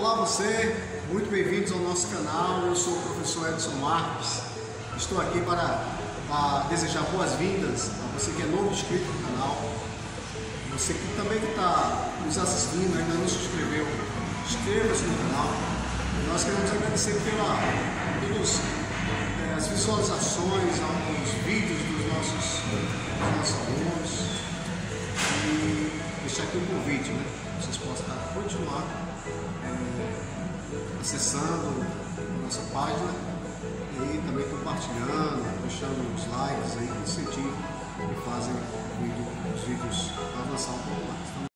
Olá você, muito bem-vindos ao nosso canal. Eu sou o professor Edson Marques. Estou aqui para desejar boas-vindas a você que é novo inscrito no canal, você que também está nos assistindo, ainda não se inscreveu, inscreva-se no canal. Nós queremos agradecer pelas as visualizações aos vídeos dos nossos alunos e deixar aqui um convite, né? Vocês possam continuar acessando a nossa página e também compartilhando, deixando os likes aí que incentivam e fazem os vídeos avançar um pouco mais.